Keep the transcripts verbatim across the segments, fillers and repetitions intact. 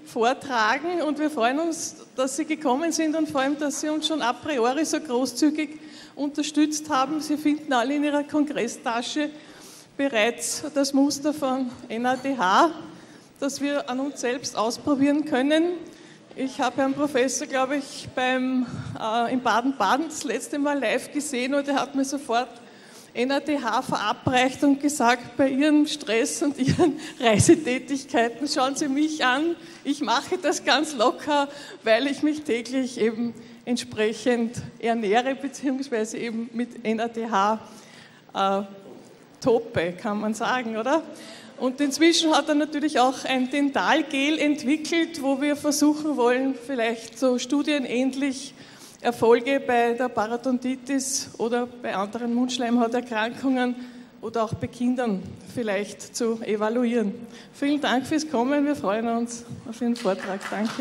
vortragen und wir freuen uns, dass Sie gekommen sind und vor allem, dass Sie uns schon a priori so großzügig unterstützt haben. Sie finden alle in Ihrer Kongresstasche bereits das Muster von N A D H, das wir an uns selbst ausprobieren können. Ich habe Herrn Professor, glaube ich, beim, äh, in Baden-Baden das letzte Mal live gesehen und er hat mir sofort N A D H verabreicht und gesagt, bei Ihrem Stress und Ihren Reisetätigkeiten schauen Sie mich an, ich mache das ganz locker, weil ich mich täglich eben entsprechend ernähre, beziehungsweise eben mit N A D H äh, tope, kann man sagen, oder? Und inzwischen hat er natürlich auch ein Dentalgel entwickelt, wo wir versuchen wollen, vielleicht so studienähnlich Erfolge bei der Parodontitis oder bei anderen Mundschleimhauterkrankungen oder auch bei Kindern vielleicht zu evaluieren. Vielen Dank fürs Kommen, wir freuen uns auf Ihren Vortrag. Danke.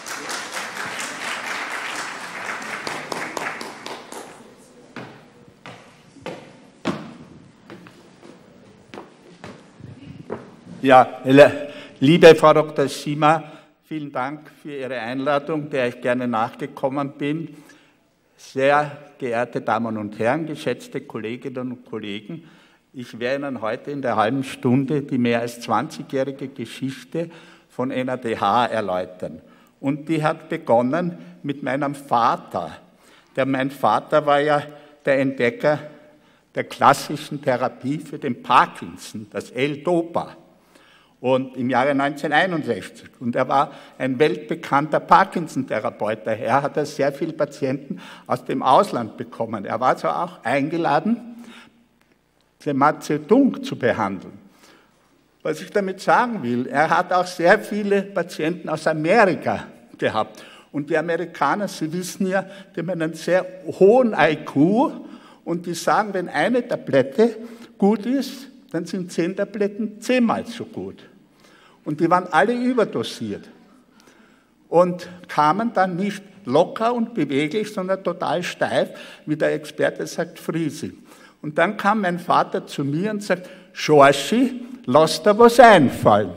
Ja, liebe Frau Doktor Sima, vielen Dank für Ihre Einladung, der ich gerne nachgekommen bin. Sehr geehrte Damen und Herren, geschätzte Kolleginnen und Kollegen, ich werde Ihnen heute in der halben Stunde die mehr als zwanzigjährige Geschichte von N A D H erläutern. Und die hat begonnen mit meinem Vater. Der, mein Vater war ja der Entdecker der klassischen Therapie für den Parkinson, das L-Dopa. Und im Jahre neunzehnhunderteinundsechzig. Und er war ein weltbekannter Parkinson-Therapeut. Daher hat er sehr viele Patienten aus dem Ausland bekommen. Er war zwar auch eingeladen, Semazedung zu behandeln. Was ich damit sagen will, er hat auch sehr viele Patienten aus Amerika gehabt. Und die Amerikaner, Sie wissen ja, die haben einen sehr hohen I Q und die sagen, wenn eine Tablette gut ist, dann sind zehn Tabletten zehnmal so gut. Und die waren alle überdosiert und kamen dann nicht locker und beweglich, sondern total steif, wie der Experte sagt, Friesi. Und dann kam mein Vater zu mir und sagt, Schorschi, lass dir was einfallen.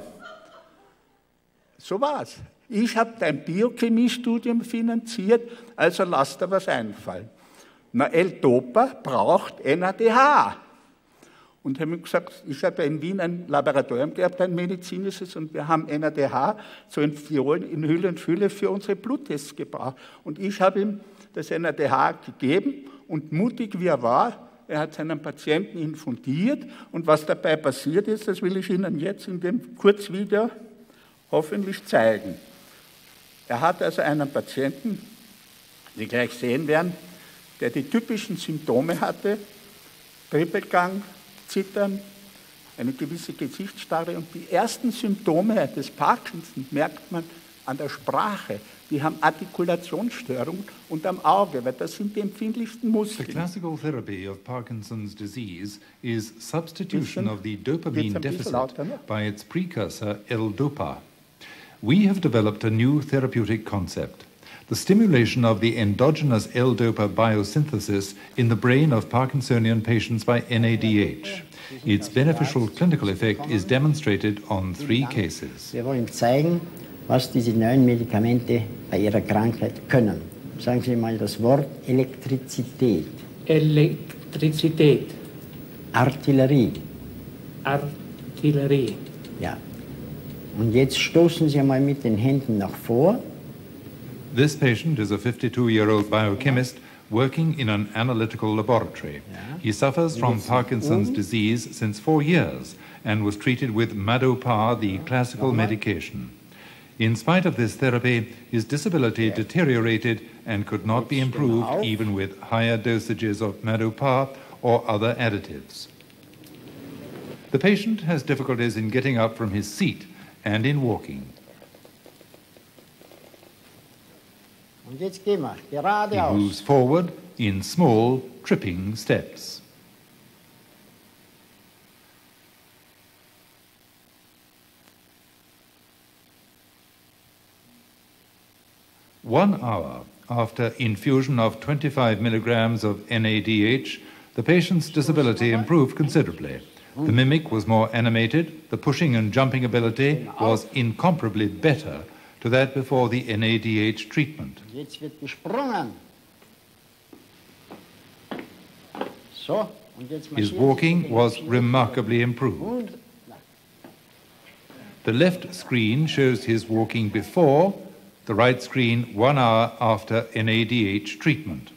So war's. Ich habe dein Biochemiestudium finanziert, also lass dir was einfallen. Na, L-Dopa braucht N A D H. Und habe ihm gesagt, ich habe in Wien ein Laboratorium gehabt, ein medizinisches, und wir haben N A D H so in Fiolen, in Hülle und Fülle für unsere Bluttests gebraucht. Und ich habe ihm das N A D H gegeben und mutig wie er war, er hat seinen Patienten infundiert und was dabei passiert ist, das will ich Ihnen jetzt in dem Kurzvideo hoffentlich zeigen. Er hat also einen Patienten, Sie gleich sehen werden, der die typischen Symptome hatte, Trippelgang, Zittern, eine gewisse Gesichtsstarre und die ersten Symptome des Parkinson merkt man an der Sprache. Die haben Artikulationsstörungen und am Auge, weil das sind die empfindlichsten Muskeln. The classical therapy of Parkinson's disease is substitution of the dopamine deficit by its precursor L-Dopa. We have developed a new therapeutic concept. The stimulation of the endogenous L-Dopa biosynthesis in the brain of Parkinsonian patients by N A D H. Its beneficial clinical effect is demonstrated on three cases. Wir wollen zeigen, was diese neuen Medikamente bei Ihrer Krankheit können. Sagen Sie mal das Wort Elektrizität. Elektrizität. Artillerie. Artillerie. Ja. Und jetzt stoßen Sie mal mit den Händen nach vor. This patient is a fifty-two-year-old biochemist working in an analytical laboratory. He suffers from Parkinson's disease since four years and was treated with Madopa, the classical medication. In spite of this therapy, his disability deteriorated and could not be improved even with higher dosages of Madopa or other additives. The patient has difficulties in getting up from his seat and in walking. Und jetzt gehen wir He geradeaus. moves forward in small, tripping steps. One hour after infusion of twenty-five milligrams of N A D H, the patient's disability improved considerably. The mimic was more animated, the pushing and jumping ability was incomparably better, to that before the N A D H treatment. Jetzt wird gesprungen. So, und jetzt His walking was remarkably improved. The left screen shows his walking before, the right screen one hour after N A D H treatment.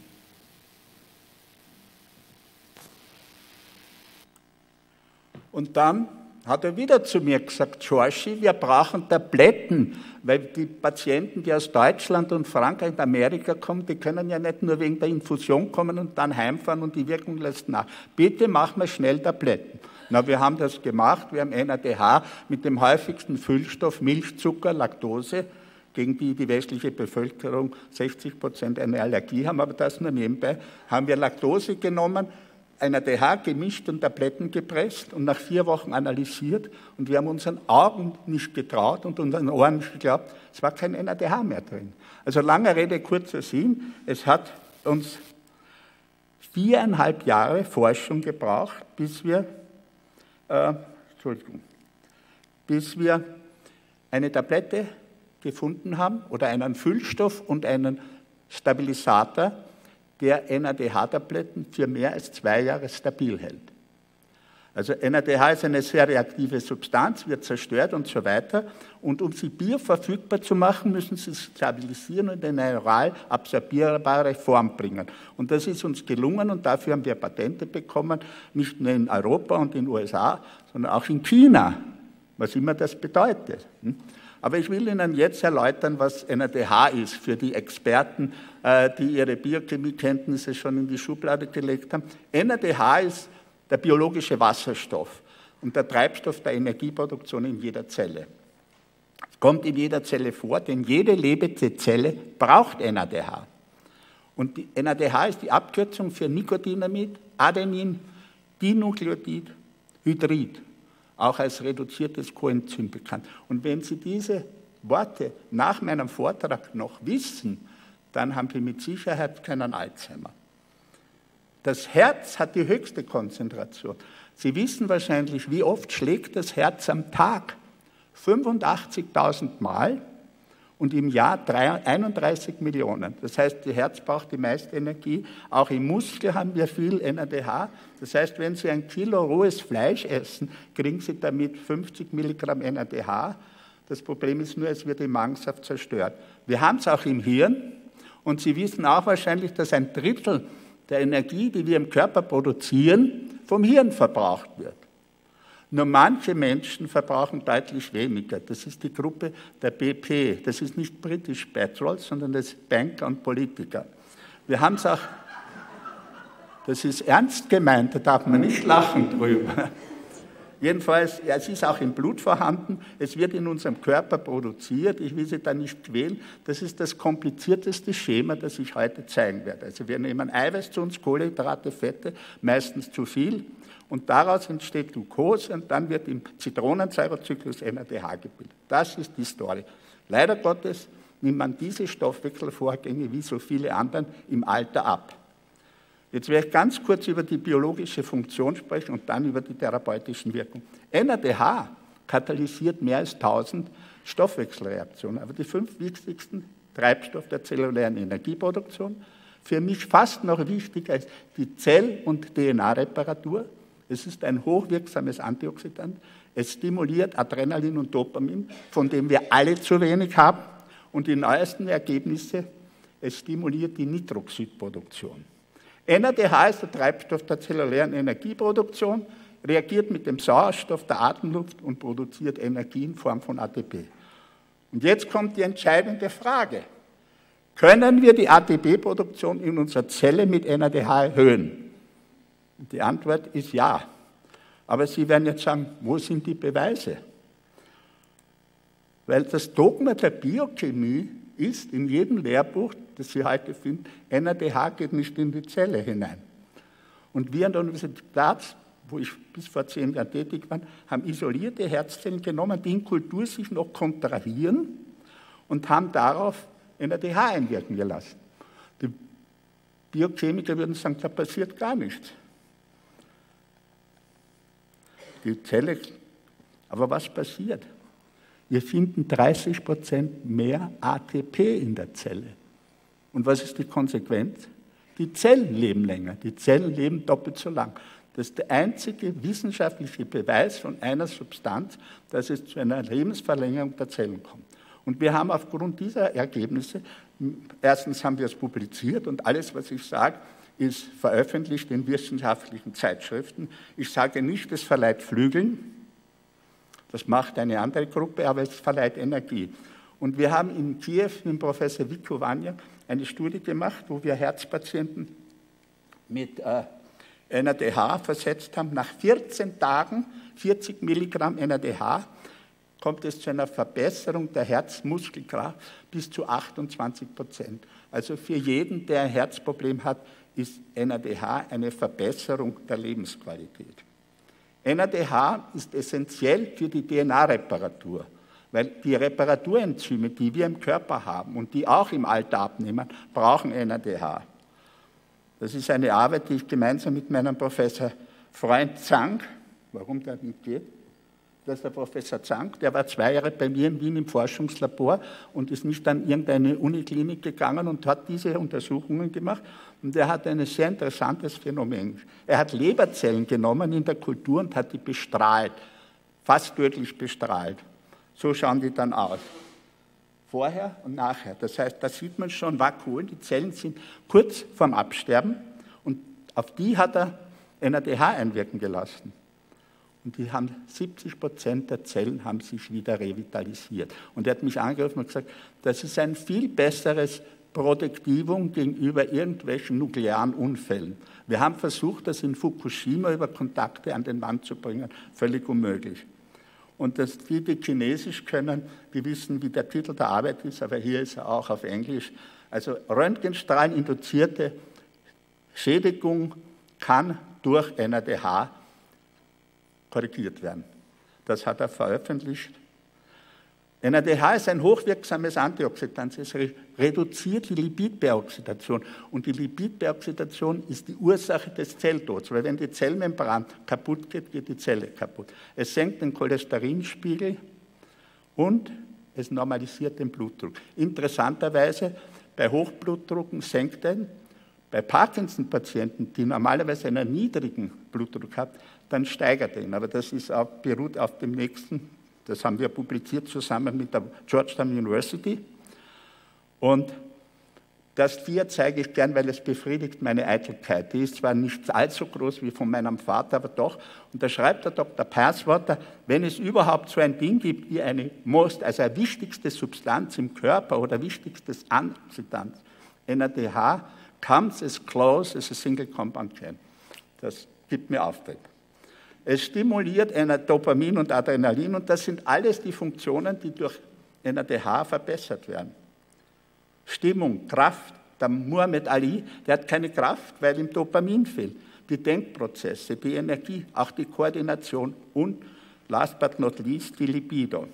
Und dann hat er wieder zu mir gesagt, Georgi, wir brauchen Tabletten, weil die Patienten, die aus Deutschland und Frankreich und Amerika kommen, die können ja nicht nur wegen der Infusion kommen und dann heimfahren und die Wirkung lässt nach. Bitte machen wir schnell Tabletten. Na, wir haben das gemacht, wir haben N A D H mit dem häufigsten Füllstoff Milchzucker, Laktose, gegen die die westliche Bevölkerung sechzig Prozent eine Allergie haben, aber das nur nebenbei, haben wir Laktose genommen, N A D H gemischt und Tabletten gepresst und nach vier Wochen analysiert und wir haben unseren Augen nicht getraut und unseren Ohren nicht geglaubt, es war kein N A D H mehr drin. Also lange Rede, kurzer Sinn, es hat uns viereinhalb Jahre Forschung gebraucht, bis wir, äh, Entschuldigung, bis wir eine Tablette gefunden haben oder einen Füllstoff und einen Stabilisator, der N A D H-Tabletten für mehr als zwei Jahre stabil hält. Also N A D H ist eine sehr reaktive Substanz, wird zerstört und so weiter. Und um sie bioverfügbar zu machen, müssen sie stabilisieren und in eine oral absorbierbare Form bringen. Und das ist uns gelungen und dafür haben wir Patente bekommen, nicht nur in Europa und in den U S A, sondern auch in China, was immer das bedeutet. Aber ich will Ihnen jetzt erläutern, was N A D H ist, für die Experten, die ihre Biochemiekenntnisse schon in die Schublade gelegt haben. N A D H ist der biologische Wasserstoff und der Treibstoff der Energieproduktion in jeder Zelle. Es kommt in jeder Zelle vor, denn jede lebende Zelle braucht N A D H. Und die N A D H ist die Abkürzung für Nicotinamid, Adenin, Dinukleotid, Hydrid, auch als reduziertes Coenzym bekannt. Und wenn Sie diese Worte nach meinem Vortrag noch wissen, dann haben Sie mit Sicherheit keinen Alzheimer. Das Herz hat die höchste Konzentration. Sie wissen wahrscheinlich, wie oft schlägt das Herz am Tag? fünfundachtzigtausend Mal und im Jahr einunddreißig Millionen. Das heißt, das Herz braucht die meiste Energie. Auch im Muskel haben wir viel N A D H. Das heißt, wenn Sie ein Kilo rohes Fleisch essen, kriegen Sie damit fünfzig Milligramm N A D H. Das Problem ist nur, es wird im Magensaft zerstört. Wir haben es auch im Hirn. Und Sie wissen auch wahrscheinlich, dass ein Drittel der Energie, die wir im Körper produzieren, vom Hirn verbraucht wird. Nur manche Menschen verbrauchen deutlich weniger. Das ist die Gruppe der B P. Das ist nicht British Petrol, sondern das ist Banker und Politiker. Wir haben es auch, das ist ernst gemeint, da darf man nicht lachen drüber. Jedenfalls, ja, es ist auch im Blut vorhanden, es wird in unserem Körper produziert, ich will Sie da nicht quälen, das ist das komplizierteste Schema, das ich heute zeigen werde. Also wir nehmen Eiweiß zu uns, Kohlenhydrate, Fette, meistens zu viel und daraus entsteht Glucose und dann wird im Zitronensäurezyklus N A D H gebildet. Das ist die Story. Leider Gottes nimmt man diese Stoffwechselvorgänge wie so viele anderen im Alter ab. Jetzt werde ich ganz kurz über die biologische Funktion sprechen und dann über die therapeutischen Wirkungen. N A D H katalysiert mehr als tausend Stoffwechselreaktionen, aber die fünf wichtigsten Treibstoffe der zellulären Energieproduktion, für mich fast noch wichtiger ist die Zell- und D N A-Reparatur. Es ist ein hochwirksames Antioxidant. Es stimuliert Adrenalin und Dopamin, von dem wir alle zu wenig haben. Und die neuesten Ergebnisse, es stimuliert die Nitroxidproduktion. N A D H ist der Treibstoff der zellulären Energieproduktion, reagiert mit dem Sauerstoff der Atemluft und produziert Energie in Form von A T P. Und jetzt kommt die entscheidende Frage. Können wir die A T P-Produktion in unserer Zelle mit N A D H erhöhen? Und die Antwort ist ja. Aber Sie werden jetzt sagen, wo sind die Beweise? Weil das Dogma der Biochemie ist in jedem Lehrbuch, das Sie heute finden, N A D H geht nicht in die Zelle hinein. Und wir an der Universität Graz, wo ich bis vor zehn Jahren tätig war, haben isolierte Herzzellen genommen, die in Kultur sich noch kontrahieren und haben darauf N A D H einwirken gelassen. Die Biochemiker würden sagen, da passiert gar nichts. Die Zelle, aber was passiert? Wir finden dreißig Prozent mehr A T P in der Zelle. Und was ist die Konsequenz? Die Zellen leben länger, die Zellen leben doppelt so lang. Das ist der einzige wissenschaftliche Beweis von einer Substanz, dass es zu einer Lebensverlängerung der Zellen kommt. Und wir haben aufgrund dieser Ergebnisse, erstens haben wir es publiziert und alles, was ich sage, ist veröffentlicht in wissenschaftlichen Zeitschriften. Ich sage nicht, es verleiht Flügeln, das macht eine andere Gruppe, aber es verleiht Energie. Und wir haben in Kiew mit Professor Wikowaniak eine Studie gemacht, wo wir Herzpatienten mit äh, N A D H versetzt haben. Nach vierzehn Tagen, vierzig Milligramm N A D H, kommt es zu einer Verbesserung der Herzmuskelkraft bis zu achtundzwanzig Prozent. Also für jeden, der ein Herzproblem hat, ist N A D H eine Verbesserung der Lebensqualität. N A D H ist essentiell für die D N A-Reparatur, weil die Reparaturenzyme, die wir im Körper haben und die auch im Alter abnehmen, brauchen N A D H. Das ist eine Arbeit, die ich gemeinsam mit meinem Professor Freund Zank, warum der nicht geht, das ist der Professor Zank, der war zwei Jahre bei mir in Wien im Forschungslabor und ist nicht an irgendeine Uniklinik gegangen und hat diese Untersuchungen gemacht. Und er hat ein sehr interessantes Phänomen. Er hat Leberzellen genommen in der Kultur und hat die bestrahlt, fast tödlich bestrahlt. So schauen die dann aus. Vorher und nachher. Das heißt, da sieht man schon Vakuolen, die Zellen sind kurz vorm Absterben und auf die hat er N A D H einwirken gelassen. Und die haben siebzig Prozent der Zellen haben sich wieder revitalisiert. Und er hat mich angerufen und gesagt, das ist ein viel besseres Protektivum gegenüber irgendwelchen nuklearen Unfällen. Wir haben versucht, das in Fukushima über Kontakte an den Mann zu bringen, völlig unmöglich. Und dass die, die Chinesisch können, die wissen, wie der Titel der Arbeit ist, aber hier ist er auch auf Englisch. Also Röntgenstrahlen-induzierte Schädigung kann durch N A D H korrigiert werden. Das hat er veröffentlicht. N A D H ist ein hochwirksames Antioxidant. Es reduziert die Lipidperoxidation. Und die Lipidperoxidation ist die Ursache des Zelltods. Weil wenn die Zellmembran kaputt geht, geht die Zelle kaputt. Es senkt den Cholesterinspiegel und es normalisiert den Blutdruck. Interessanterweise, bei Hochblutdrucken senkt er, bei Parkinson-Patienten, die normalerweise einen niedrigen Blutdruck haben, dann steigert er ihn. Aber das ist auch, beruht auf dem nächsten. Das haben wir publiziert zusammen mit der Georgetown University. Und das vier zeige ich gern, weil es befriedigt meine Eitelkeit. Die ist zwar nicht allzu groß wie von meinem Vater, aber doch. Und da schreibt der Doktor Perswater, wenn es überhaupt so ein Ding gibt wie eine Most, also eine wichtigste Substanz im Körper oder wichtigstes Antioxidant, N A D H, comes as close as a single compound can. Das gibt mir Auftrieb. Es stimuliert Dopamin und Adrenalin und das sind alles die Funktionen, die durch N A D H verbessert werden. Stimmung, Kraft, der Muhammad Ali, der hat keine Kraft, weil ihm Dopamin fehlt. Die Denkprozesse, die Energie, auch die Koordination und last but not least die Libido.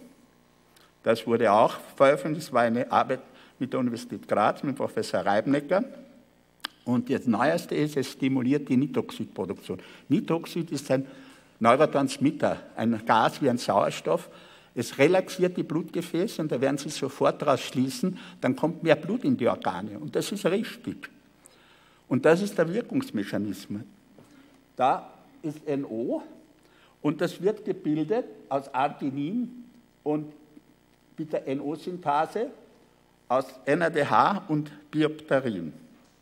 Das wurde auch veröffentlicht, das war eine Arbeit mit der Universität Graz, mit Professor Reibnecker. Und das Neueste ist, es stimuliert die Nitroxidproduktion. Nitroxid ist ein Neurotransmitter, ein Gas wie ein Sauerstoff. Es relaxiert die Blutgefäße und da werden Sie sofort daraus schließen, dann kommt mehr Blut in die Organe. Und das ist richtig. Und das ist der Wirkungsmechanismus. Da ist N O und das wird gebildet aus Arginin und mit der N O-Synthase aus N A D H und Biopterin.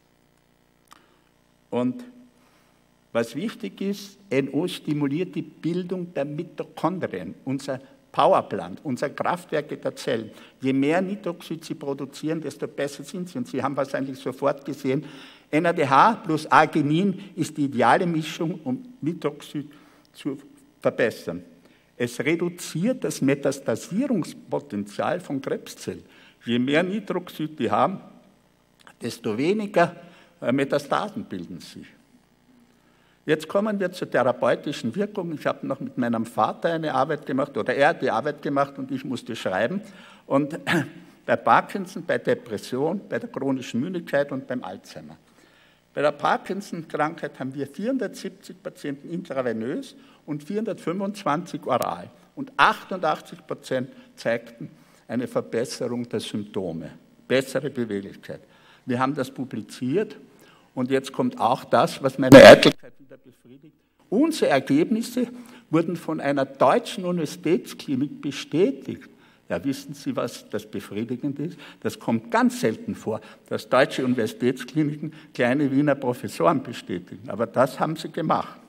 Und was wichtig ist, N O stimuliert die Bildung der Mitochondrien, unser Powerplant, unser Kraftwerke der Zellen. Je mehr Nitroxid sie produzieren, desto besser sind sie. Und Sie haben wahrscheinlich sofort gesehen, N A D H plus Arginin ist die ideale Mischung, um Nitroxid zu verbessern. Es reduziert das Metastasierungspotenzial von Krebszellen. Je mehr Nitroxid die haben, desto weniger Metastasen bilden sich. Jetzt kommen wir zur therapeutischen Wirkung. Ich habe noch mit meinem Vater eine Arbeit gemacht, oder er hat die Arbeit gemacht und ich musste schreiben. Und bei Parkinson, bei Depression, bei der chronischen Müdigkeit und beim Alzheimer. Bei der Parkinson-Krankheit haben wir vierhundertsiebzig Patienten intravenös und vierhundertfünfundzwanzig oral. und achtundachtzig Prozent zeigten eine Verbesserung der Symptome, bessere Beweglichkeit. Wir haben das publiziert und jetzt kommt auch das, was meine Eitelkeit wieder befriedigt. Unsere Ergebnisse wurden von einer deutschen Universitätsklinik bestätigt. Ja, wissen Sie, was das befriedigend ist? Das kommt ganz selten vor, dass deutsche Universitätskliniken kleine Wiener Professoren bestätigen. Aber das haben sie gemacht.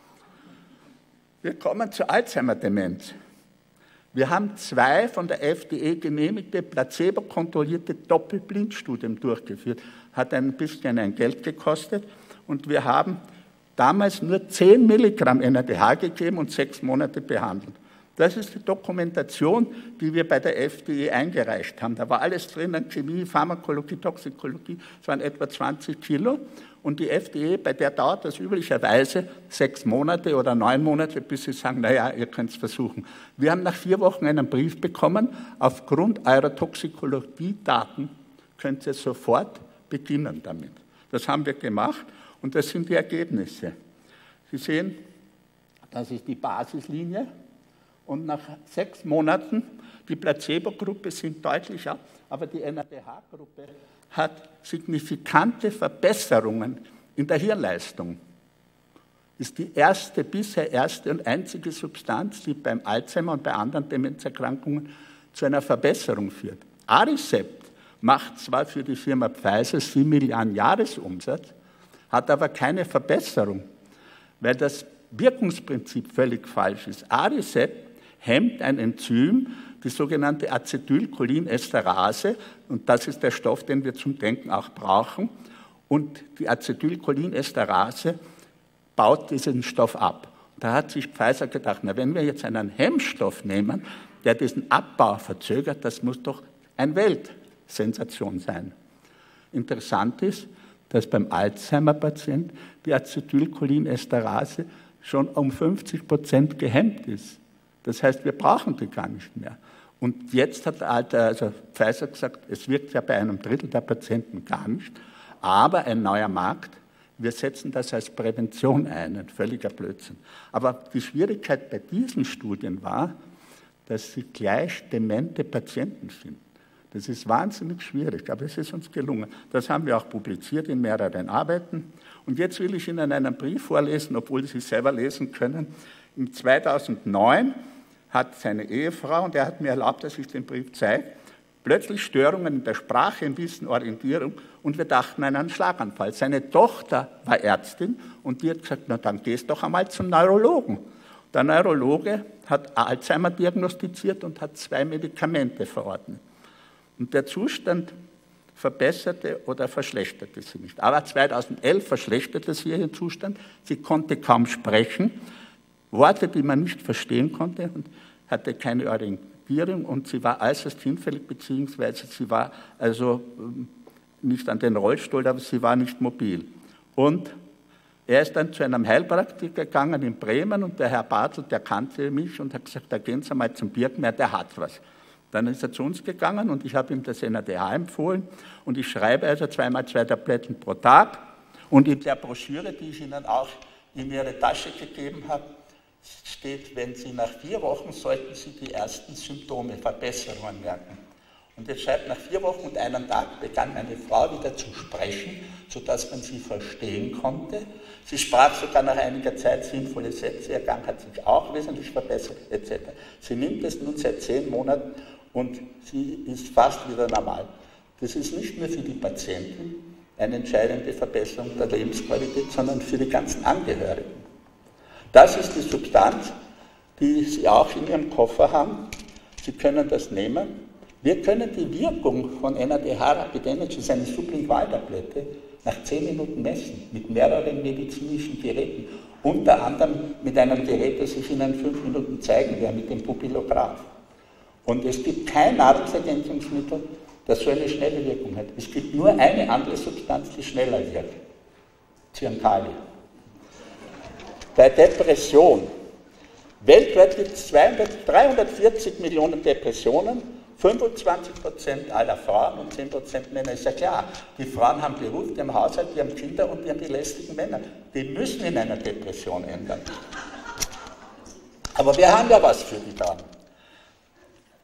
Wir kommen zur Alzheimer-Demenz. Wir haben zwei von der F D A genehmigte, placebo-kontrollierte Doppelblindstudien durchgeführt. Hat ein bisschen ein Geld gekostet und wir haben damals nur zehn Milligramm N A D H gegeben und sechs Monate behandelt. Das ist die Dokumentation, die wir bei der F D A eingereicht haben. Da war alles drin, an Chemie, Pharmakologie, Toxikologie, es waren etwa zwanzig Kilo. Und die F D A, bei der dauert das üblicherweise sechs Monate oder neun Monate, bis sie sagen, naja, ihr könnt es versuchen. Wir haben nach vier Wochen einen Brief bekommen, aufgrund eurer Toxikologie-Daten könnt ihr sofort beginnen damit. Das haben wir gemacht und das sind die Ergebnisse. Sie sehen, das ist die Basislinie. Und nach sechs Monaten, die Placebo-Gruppe sind deutlicher, aber die N A D H-Gruppe hat signifikante Verbesserungen in der Hirnleistung. Ist die erste, bisher erste und einzige Substanz, die beim Alzheimer und bei anderen Demenzerkrankungen zu einer Verbesserung führt. Aricept macht zwar für die Firma Pfizer sieben Milliarden Jahresumsatz, hat aber keine Verbesserung, weil das Wirkungsprinzip völlig falsch ist. Aricept hemmt ein Enzym, die sogenannte Acetylcholinesterase, und das ist der Stoff, den wir zum Denken auch brauchen, und die Acetylcholinesterase baut diesen Stoff ab. Da hat sich Pfizer gedacht, na, wenn wir jetzt einen Hemmstoff nehmen, der diesen Abbau verzögert, das muss doch eine Weltsensation sein. Interessant ist, dass beim Alzheimer-Patient die Acetylcholinesterase schon um fünfzig Prozent gehemmt ist. Das heißt, wir brauchen die gar nicht mehr. Und jetzt hat also Pfizer gesagt, es wirkt ja bei einem Drittel der Patienten gar nicht, aber ein neuer Markt, wir setzen das als Prävention ein, ein völliger Blödsinn. Aber die Schwierigkeit bei diesen Studien war, dass sie gleich demente Patienten finden. Das ist wahnsinnig schwierig, aber es ist uns gelungen. Das haben wir auch publiziert in mehreren Arbeiten. Und jetzt will ich Ihnen einen Brief vorlesen, obwohl Sie es selber lesen können. Im zweitausendneun hat seine Ehefrau, und er hat mir erlaubt, dass ich den Brief zeige, plötzlich Störungen in der Sprache, im Wissen, Orientierung, und wir dachten an einen Schlaganfall. Seine Tochter war Ärztin und die hat gesagt, na dann gehst doch einmal zum Neurologen. Der Neurologe hat Alzheimer diagnostiziert und hat zwei Medikamente verordnet. Und der Zustand verbesserte oder verschlechterte sie nicht. Aber zweitausendelf verschlechterte sie ihren Zustand. Sie konnte kaum sprechen, Worte, die man nicht verstehen konnte, und hatte keine Orientierung, und sie war äußerst hinfällig, beziehungsweise sie war also nicht an den Rollstuhl, aber sie war nicht mobil. Und er ist dann zu einem Heilpraktiker gegangen in Bremen, und der Herr Bartel, der kannte mich und hat gesagt, da gehen Sie mal zum Birkmeer, der hat was. Dann ist er zu uns gegangen und ich habe ihm das N A D H empfohlen, und ich schreibe also zweimal zwei Tabletten pro Tag, und in der Broschüre, die ich Ihnen auch in Ihre Tasche gegeben habe, steht, wenn Sie nach vier Wochen sollten Sie die ersten Symptome, Verbesserungen merken. Und jetzt schreibt, nach vier Wochen und einem Tag begann meine Frau wieder zu sprechen, sodass man sie verstehen konnte. Sie sprach sogar nach einiger Zeit sinnvolle Sätze, ihr Gang hat sich auch wesentlich verbessert, et cetera. Sie nimmt es nun seit zehn Monaten und sie ist fast wieder normal. Das ist nicht nur für die Patienten eine entscheidende Verbesserung der Lebensqualität, sondern für die ganzen Angehörigen. Das ist die Substanz, die Sie auch in Ihrem Koffer haben. Sie können das nehmen. Wir können die Wirkung von N A D H Rapid Energy, das ist eine Sublingualtablette, nach zehn Minuten messen, mit mehreren medizinischen Geräten. Unter anderem mit einem Gerät, das ich Ihnen in fünf Minuten zeigen werde, mit dem Pupillograph. Und es gibt kein Nahrungsergänzungsmittel, das so eine schnelle Wirkung hat. Es gibt nur eine andere Substanz, die schneller wirkt. Zyankali. Bei Depression. Weltweit gibt es dreihundertvierzig Millionen Depressionen, fünfundzwanzig Prozent aller Frauen und zehn Prozent Männer. Ist ja klar, die Frauen haben Beruf, die haben Haushalt, die haben Kinder und die haben die lästigen Männer. Die müssen in einer Depression ändern. Aber wir haben ja was für die Damen.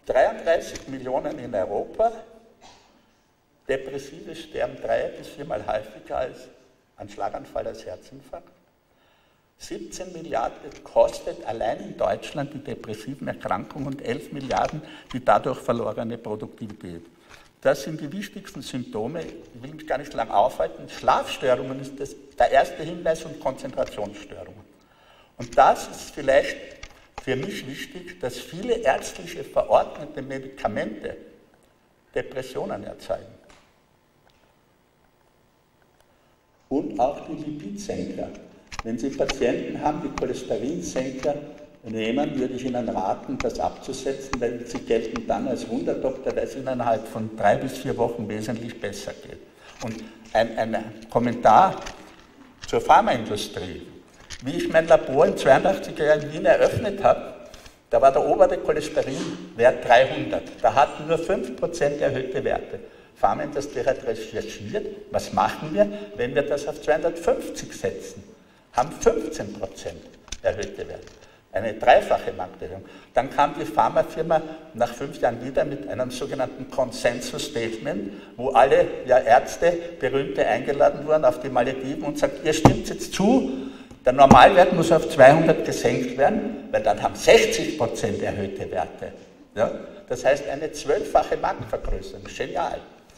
dreiunddreißig Millionen in Europa, Depressive sterben drei bis viermal häufiger als an Schlaganfall als Herzinfarkt. siebzehn Milliarden kostet allein in Deutschland die depressiven Erkrankungen und elf Milliarden die dadurch verlorene Produktivität. Das sind die wichtigsten Symptome. Ich will mich gar nicht lange aufhalten. Schlafstörungen ist das, der erste Hinweis und Konzentrationsstörungen. Und das ist vielleicht für mich wichtig, dass viele ärztliche verordnete Medikamente Depressionen erzeugen. Und auch die Lipidsenker. Wenn Sie Patienten haben, die Cholesterinsenker nehmen, würde ich Ihnen raten, das abzusetzen, weil sie gelten dann als Wunderdoktor, weil es Ihnen innerhalb von drei bis vier Wochen wesentlich besser geht. Und ein, ein Kommentar zur Pharmaindustrie. Wie ich mein Labor in zweiundachtziger Jahren in Wien eröffnet habe, da war der obere Cholesterinwert dreihundert. Da hatten nur fünf Prozent erhöhte Werte. Pharmaindustrie hat recherchiert, was machen wir, wenn wir das auf zweihundertfünfzig setzen? Haben fünfzehn Prozent erhöhte Werte. Eine dreifache Markterhöhung. Dann kam die Pharmafirma nach fünf Jahren wieder mit einem sogenannten Consensus Statement, wo alle ja, Ärzte, Berühmte eingeladen wurden auf die Malediven und sagt, ihr stimmt jetzt zu, der Normalwert muss auf zweihundert gesenkt werden, weil dann haben sechzig Prozent erhöhte Werte. Ja? Das heißt eine zwölffache Marktvergrößerung. Genial.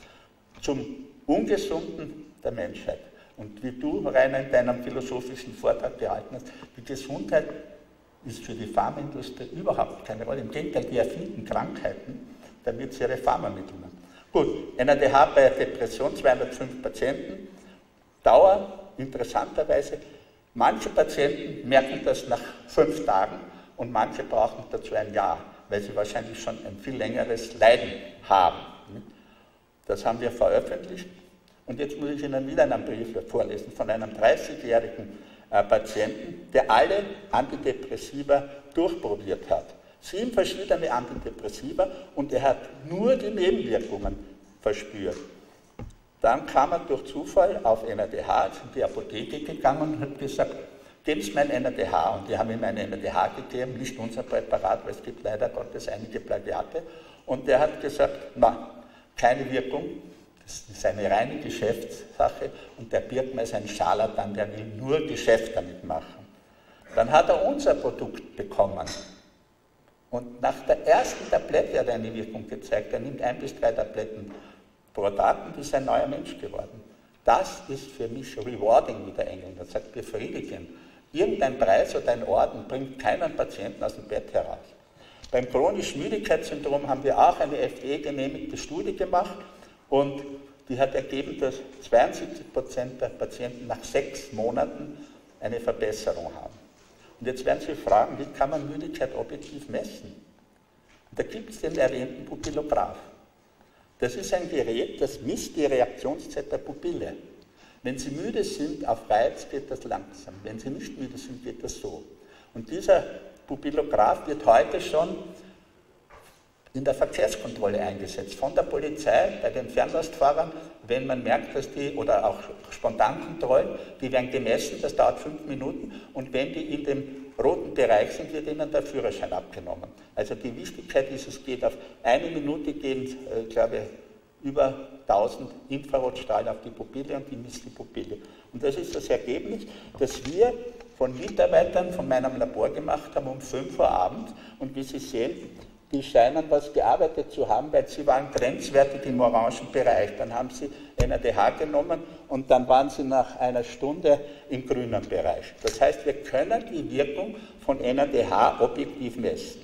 Zum Ungesunden der Menschheit. Und wie du, Rainer, in deinem philosophischen Vortrag gehalten hast, die Gesundheit ist für die Pharmaindustrie überhaupt keine Rolle. Im Gegenteil, die erfinden Krankheiten, damit sie ihre Pharmamittel machen. Gut, N A D H bei Depression, zweihundertfünf Patienten, Dauer, interessanterweise, manche Patienten merken das nach fünf Tagen und manche brauchen dazu ein Jahr, weil sie wahrscheinlich schon ein viel längeres Leiden haben. Das haben wir veröffentlicht. Und jetzt muss ich Ihnen wieder einen Brief vorlesen von einem dreißigjährigen äh, Patienten, der alle Antidepressiva durchprobiert hat. Sieben verschiedene Antidepressiva und er hat nur die Nebenwirkungen verspürt. Dann kam er durch Zufall auf N A D H, ist in die Apotheke gegangen und hat gesagt, geben Sie mir ein N A D H. Und die haben ihm ein N A D H gegeben, nicht unser Präparat, weil es gibt leider Gottes einige Plagiate. Und der hat gesagt, na, keine Wirkung. Das ist eine reine Geschäftssache und der Birkmer ist ein Scharlatan, der will nur Geschäft damit machen. Dann hat er unser Produkt bekommen und nach der ersten Tablette hat er eine Wirkung gezeigt. Er nimmt ein bis drei Tabletten pro Tag und ist ein neuer Mensch geworden. Das ist für mich rewarding, wie der Engländer sagt, befriedigend. Irgendein Preis oder ein Orden bringt keinen Patienten aus dem Bett heraus. Beim chronischen Müdigkeitssyndrom haben wir auch eine F D A-genehmigte Studie gemacht. Und die hat ergeben, dass zweiundsiebzig Prozent der Patienten nach sechs Monaten eine Verbesserung haben. Und jetzt werden Sie fragen, wie kann man Müdigkeit objektiv messen? Und da gibt es den erwähnten Pupillograph. Das ist ein Gerät, das misst die Reaktionszeit der Pupille. Wenn Sie müde sind auf Reiz, geht das langsam. Wenn Sie nicht müde sind, geht das so. Und dieser Pupillograph wird heute schon in der Verkehrskontrolle eingesetzt, von der Polizei, bei den Fernlastfahrern, wenn man merkt, dass die, oder auch Spontankontrollen, die werden gemessen, das dauert fünf Minuten und wenn die in dem roten Bereich sind, wird ihnen der Führerschein abgenommen. Also die Wichtigkeit ist, es geht auf eine Minute gehen, ich glaube, über tausend Infrarotstrahlen auf die Pupille und die misst die Pupille. Und das ist das Ergebnis, das wir von Mitarbeitern von meinem Labor gemacht haben um fünf Uhr abends und wie Sie sehen, die scheinen was gearbeitet zu haben, weil sie waren grenzwertig im orangen Bereich. Dann haben sie N A D H genommen und dann waren sie nach einer Stunde im grünen Bereich. Das heißt, wir können die Wirkung von N A D H objektiv messen.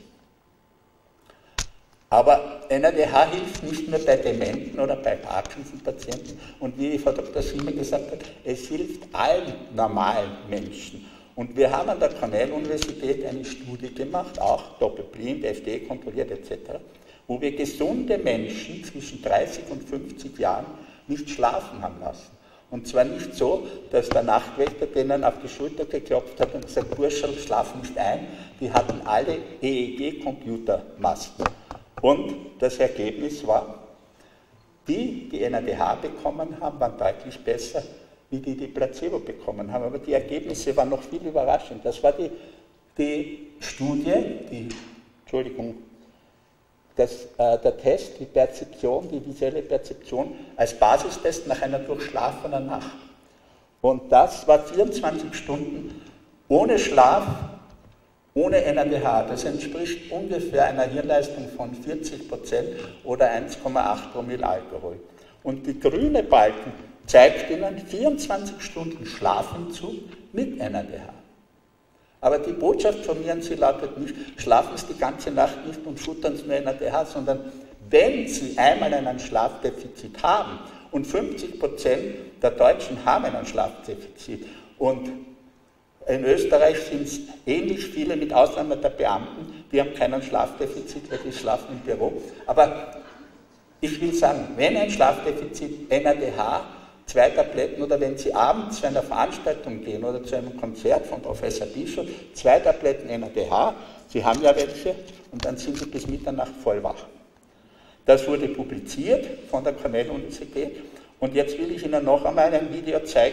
Aber N A D H hilft nicht nur bei Dementen oder bei Parkinson-Patienten. Und wie Frau Doktor Simon gesagt hat, es hilft allen normalen Menschen. Und wir haben an der Cornell-Universität eine Studie gemacht, auch doppelblind, F D A-kontrolliert et cetera, wo wir gesunde Menschen zwischen dreißig und fünfzig Jahren nicht schlafen haben lassen. Und zwar nicht so, dass der Nachtwächter denen auf die Schulter geklopft hat und gesagt, Burschel, schlaf nicht ein. Die hatten alle E E G-Computermasken. Und das Ergebnis war, die, die N A D H bekommen haben, waren deutlich besser, wie die, die Placebo bekommen haben. Aber die Ergebnisse waren noch viel überraschend. Das war die, die Studie, die, Entschuldigung, das, äh, der Test, die Perzeption, die visuelle Perzeption als Basistest nach einer durchschlafenen Nacht. Und das war vierundzwanzig Stunden ohne Schlaf, ohne N A D H. Das entspricht ungefähr einer Hirnleistung von vierzig Prozent oder eins Komma acht Promille Alkohol. Und die grüne Balken zeigt Ihnen vierundzwanzig Stunden Schlafentzug mit N A D H. Aber die Botschaft von mir an Sie lautet nicht, schlafen Sie die ganze Nacht nicht und futtern Sie nur N A D H, sondern wenn Sie einmal ein Schlafdefizit haben, und fünfzig Prozent der Deutschen haben ein Schlafdefizit, und in Österreich sind es ähnlich viele, mit Ausnahme der Beamten, die haben keinen Schlafdefizit, weil die schlafen im Büro. Aber ich will sagen, wenn ein Schlafdefizit, N A D H, zwei Tabletten, oder wenn Sie abends zu einer Veranstaltung gehen oder zu einem Konzert von Professor Bischof, zwei Tabletten N A D H, Sie haben ja welche, und dann sind Sie bis Mitternacht voll wach. Das wurde publiziert von der Cornell-Universität, und jetzt will ich Ihnen noch einmal ein Video zeigen.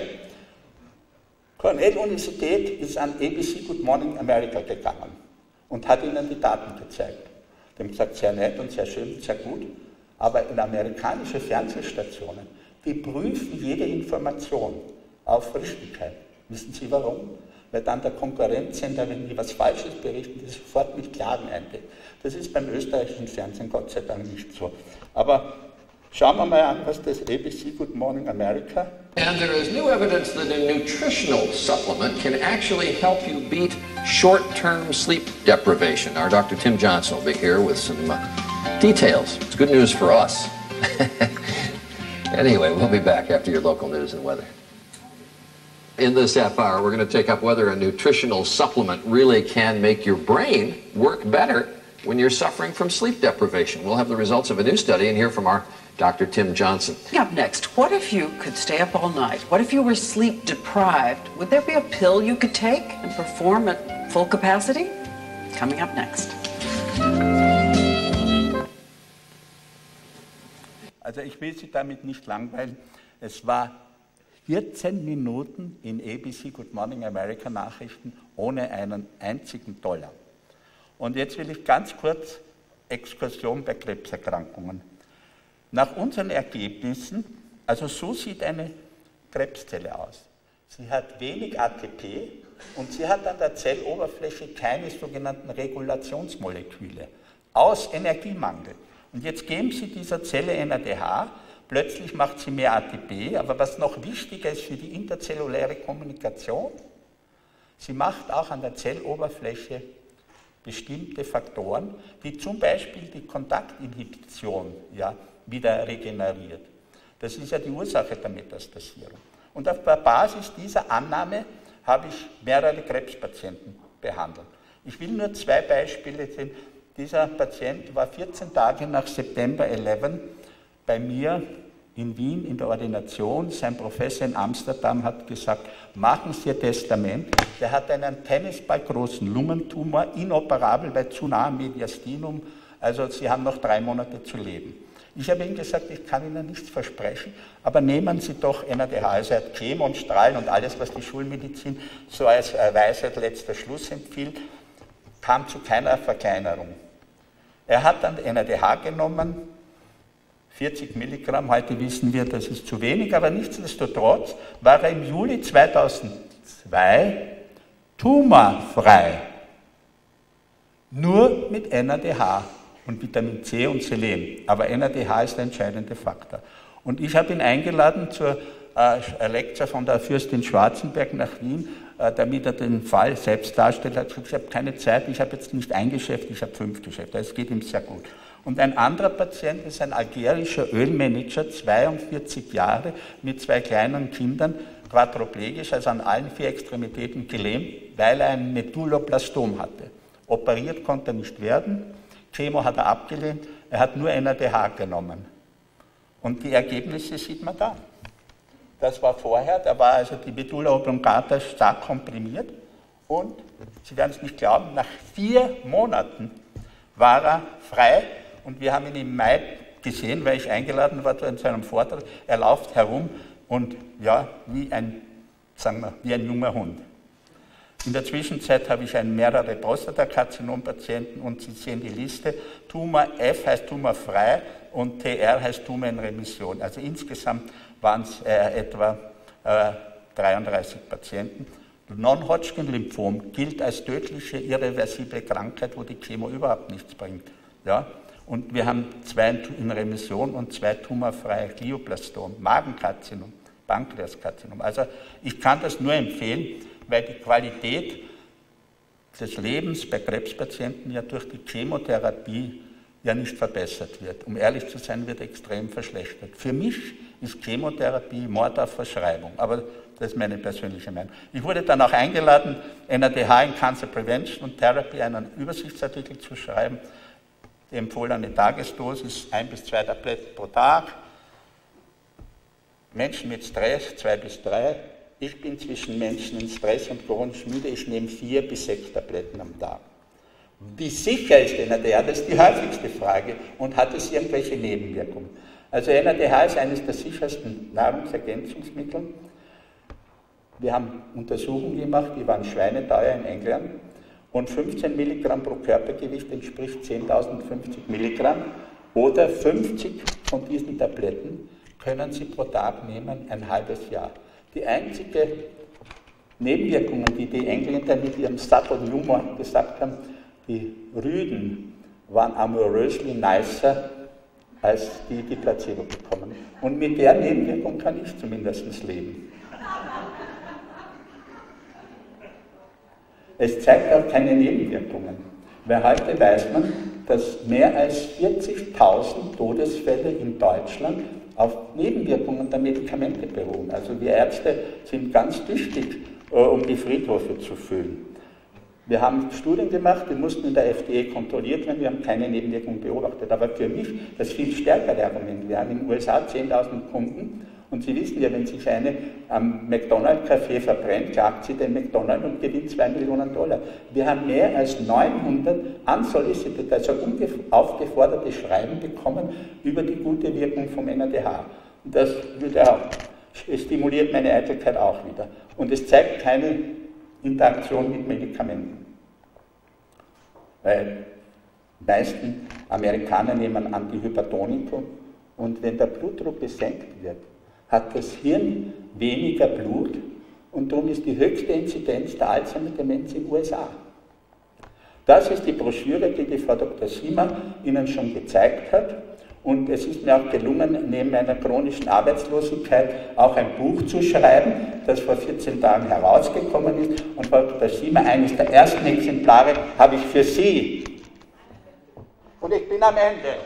Cornell-Universität ist an A B C Good Morning America gegangen und hat Ihnen die Daten gezeigt. Die haben gesagt, sehr nett und sehr schön, sehr gut, aber in amerikanischen Fernsehstationen, die prüfen jede Information auf Richtigkeit. Wissen Sie warum? Weil dann der Konkurrenzsender, wenn die was Falsches berichten, die sofort mit Klagen eingeht. Das ist beim österreichischen Fernsehen Gott sei Dank nicht so. Aber schauen wir mal an, was das A B C Good Morning America. And there is new evidence that a nutritional supplement can actually help you beat short-term sleep deprivation. Our Doctor Tim Johnson will be here with some uh, details. It's good news for us. Anyway, we'll be back after your local news and weather. In this half hour, we're going to take up whether a nutritional supplement really can make your brain work better when you're suffering from sleep deprivation. We'll have the results of a new study and hear from our Doctor Tim Johnson. Up next, what if you could stay up all night? What if you were sleep deprived? Would there be a pill you could take and perform at full capacity? Coming up next. Also ich will Sie damit nicht langweilen. Es war vierzehn Minuten in A B C Good Morning America Nachrichten ohne einen einzigen Dollar. Und jetzt will ich ganz kurz Exkursion bei Krebserkrankungen. Nach unseren Ergebnissen, also so sieht eine Krebszelle aus. Sie hat wenig A T P und sie hat an der Zelloberfläche keine sogenannten Regulationsmoleküle aus Energiemangel. Und jetzt geben Sie dieser Zelle N A D H, plötzlich macht sie mehr A T P, aber was noch wichtiger ist für die interzelluläre Kommunikation, sie macht auch an der Zelloberfläche bestimmte Faktoren, die zum Beispiel die Kontaktinhibition ja, wieder regeneriert. Das ist ja die Ursache der Metastasierung. Und auf der Basis dieser Annahme habe ich mehrere Krebspatienten behandelt. Ich will nur zwei Beispiele sehen. Dieser Patient war vierzehn Tage nach September elf bei mir in Wien in der Ordination. Sein Professor in Amsterdam hat gesagt, machen Sie Ihr Testament. Der hat einen tennisballgroßen Lungentumor, inoperabel bei zu nahem Mediastinum. Also Sie haben noch drei Monate zu leben. Ich habe ihm gesagt, ich kann Ihnen nichts versprechen, aber nehmen Sie doch N A D H. Also er hat Chemo und Strahlen und alles, was die Schulmedizin so als Weisheit letzter Schluss empfiehlt, kam zu keiner Verkleinerung. Er hat dann N A D H genommen, vierzig Milligramm, heute wissen wir, das ist zu wenig, aber nichtsdestotrotz war er im Juli zweitausendzwei tumorfrei. Nur mit N A D H und Vitamin C und Selen. Aber N A D H ist der entscheidende Faktor. Und ich habe ihn eingeladen zur äh, Lecture von der Fürstin Schwarzenberg nach Wien, äh, damit er den Fall selbst darstellt. Er hat gesagt, ich habe keine Zeit, ich habe jetzt nicht ein Geschäft, ich habe fünf Geschäfte. Es geht ihm sehr gut. Und ein anderer Patient ist ein algerischer Ölmanager, zweiundvierzig Jahre, mit zwei kleinen Kindern, quadriplegisch, also an allen vier Extremitäten gelähmt, weil er ein Medulloblastom hatte. Operiert konnte er nicht werden, Chemo hat er abgelehnt, er hat nur N A D H genommen. Und die Ergebnisse sieht man da. Das war vorher, da war also die Medulla oblongata stark komprimiert und, Sie werden es nicht glauben, nach vier Monaten war er frei und wir haben ihn im Mai gesehen, weil ich eingeladen war zu einem Vortrag. Er läuft herum und ja, wie ein, sagen wir, wie ein junger Hund. In der Zwischenzeit habe ich mehrere Prostatakarzinom-Patienten und Sie sehen die Liste. Tumor F heißt tumorfrei und T R heißt Tumor in Remission. Also insgesamt waren es äh, etwa äh, dreiunddreißig Patienten. Non-Hodgkin-Lymphom gilt als tödliche, irreversible Krankheit, wo die Chemo überhaupt nichts bringt. Ja? Und wir haben zwei in Remission und zwei tumorfreie Glioblastom, Magenkarzinom, Pankreaskarzinom. Also ich kann das nur empfehlen, weil die Qualität des Lebens bei Krebspatienten ja durch die Chemotherapie ja nicht verbessert wird. Um ehrlich zu sein, wird extrem verschlechtert. Für mich ist Chemotherapie Mord auf Verschreibung, aber das ist meine persönliche Meinung. Ich wurde dann auch eingeladen, N A D H in Cancer Prevention und Therapy einen Übersichtsartikel zu schreiben. Die empfohlene Tagesdosis, ein bis zwei Tabletten pro Tag. Menschen mit Stress, zwei bis drei. Ich bin zwischen Menschen in Stress und chronisch müde, ich nehme vier bis sechs Tabletten am Tag. Wie sicher ist N A D H? Das ist die häufigste Frage. Und hat es irgendwelche Nebenwirkungen? Also N A D H ist eines der sichersten Nahrungsergänzungsmittel. Wir haben Untersuchungen gemacht, die waren schweineteuer in England. Und fünfzehn Milligramm pro Körpergewicht entspricht zehntausendfünfzig Milligramm. Oder fünfzig von diesen Tabletten können Sie pro Tag nehmen, ein halbes Jahr. Die einzige Nebenwirkungen, die die Engländer mit ihrem subtle Humor gesagt haben, die Rüden waren amourösly nicer als die, die Placebo bekommen. Und mit der Nebenwirkung kann ich zumindest leben. Es zeigt auch keine Nebenwirkungen, weil heute weiß man, dass mehr als vierzigtausend Todesfälle in Deutschland auf Nebenwirkungen der Medikamente beruhen. Also wir Ärzte sind ganz tüchtig, um die Friedhöfe zu füllen. Wir haben Studien gemacht, die mussten in der F D A kontrolliert werden, wir haben keine Nebenwirkungen beobachtet. Aber für mich das viel stärkere Argument. Wir haben in den U S A zehntausend Kunden und Sie wissen ja, wenn sich eine am McDonald's-Café verbrennt, klagt sie den McDonald's und gewinnt zwei Millionen Dollar. Wir haben mehr als neunhundert unsolicited, also unaufgeforderte Schreiben bekommen über die gute Wirkung vom N A D H. Und das würde auch, es stimuliert meine Eitelkeit auch wieder. Und es zeigt keine Interaktion mit Medikamenten. Weil die meisten Amerikaner nehmen Antihypertonikum und wenn der Blutdruck gesenkt wird, hat das Hirn weniger Blut und darum ist die höchste Inzidenz der Alzheimer-Demenz in den U S A. Das ist die Broschüre, die die Frau Doktor Simmer Ihnen schon gezeigt hat. Und es ist mir auch gelungen, neben meiner chronischen Arbeitslosigkeit auch ein Buch zu schreiben, das vor vierzehn Tagen herausgekommen ist. Und Frau Doktor Simmer, eines der ersten Exemplare habe ich für Sie. Und ich bin am Ende.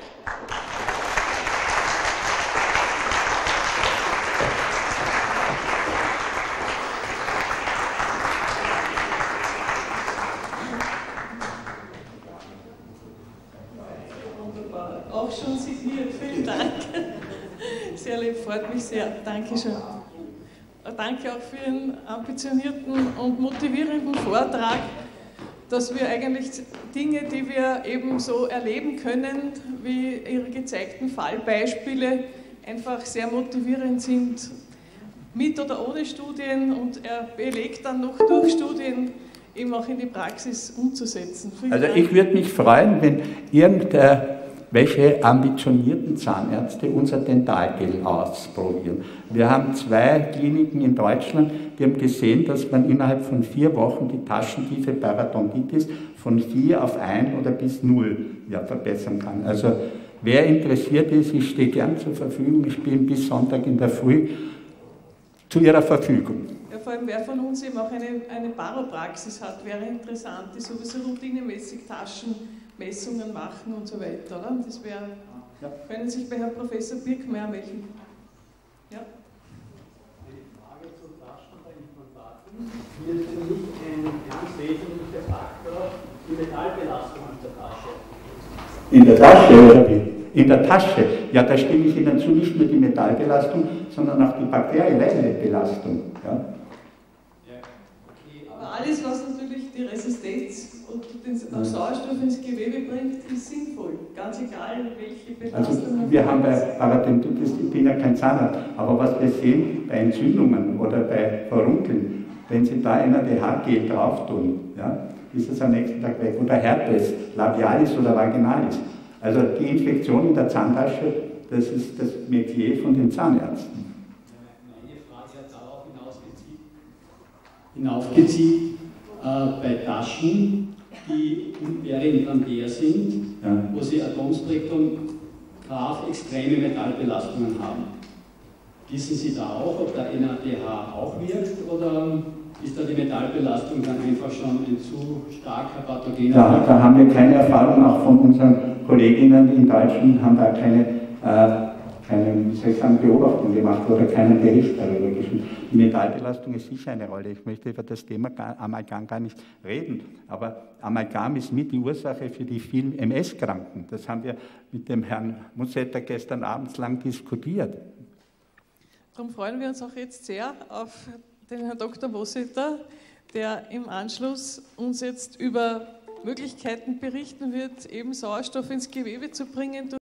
Auch schon signiert, vielen Dank. Sehr lieb, freut mich sehr. Dankeschön. Danke auch für Ihren ambitionierten und motivierenden Vortrag, dass wir eigentlich Dinge, die wir eben so erleben können, wie Ihre gezeigten Fallbeispiele, einfach sehr motivierend sind, mit oder ohne Studien, und er belegt dann noch durch Studien, eben auch in die Praxis umzusetzen. Vielen also Dank. Ich würde mich freuen, wenn irgendein welche ambitionierten Zahnärzte unser Dentalgel ausprobieren. Wir haben zwei Kliniken in Deutschland, die haben gesehen, dass man innerhalb von vier Wochen die taschentiefe Parodontitis von vier auf ein oder bis null ja, verbessern kann. Also wer interessiert ist, ich stehe gern zur Verfügung. Ich bin bis Sonntag in der Früh zu Ihrer Verfügung. Ja, vor allem wer von uns eben auch eine, eine Baropraxis hat, wäre interessant, die sowieso routinemäßig Taschenmessungen machen und so weiter. Oder? Das wäre, ja. Können sich bei Herrn Professor Birkmeier melden. Ja. Eine Frage zu Taschen bei Implantaten. Hier ist für mich ein ganz wesentlicher Faktor die Metallbelastung in der Tasche. In der Tasche, oder wie? In der Tasche, ja, da stimme ich Ihnen zu, nicht nur die Metallbelastung, sondern auch die bakterielle Belastung. Ja. Aber alles, was natürlich die Resistenz und den Sauerstoff ins Gewebe bringt, ist sinnvoll. Ganz egal, welche Belastung. Also wir haben bei Parodontitis, ich bin ja kein Zahnarzt, aber was wir sehen bei Entzündungen oder bei Verunkeln, Wenn Sie da N A D H-Gel drauf tun, ja, ist es am nächsten Tag weg. Oder Herpes, Labialis oder Vaginalis. Also die Infektion in der Zahntasche, das ist das Metier von den Zahnärzten. Meine Frage hat darauf hinaufgezielt, äh, bei Taschen, die während am Leer sind, ja, wo sie Atomspektrum graf extreme Metallbelastungen haben. Wissen Sie da auch, ob der N A D H auch wirkt oder ist da die Metallbelastung dann einfach schon ein zu starker pathogener? Da, da haben wir keine Erfahrung, auch von unseren Kolleginnen in Deutschland haben da keine, äh, keine wie soll ich sagen, Beobachtung gemacht oder keinen Bericht darüber geschrieben. Die Metallbelastung ist sicher eine Rolle. Ich möchte über das Thema Amalgam gar nicht reden, aber Amalgam ist mit die Ursache für die vielen M S-Kranken. Das haben wir mit dem Herrn Mussetter gestern abends lang diskutiert. Darum freuen wir uns auch jetzt sehr auf den Herrn Doktor Mussetter, der im Anschluss uns jetzt über Möglichkeiten berichten wird, eben Sauerstoff ins Gewebe zu bringen.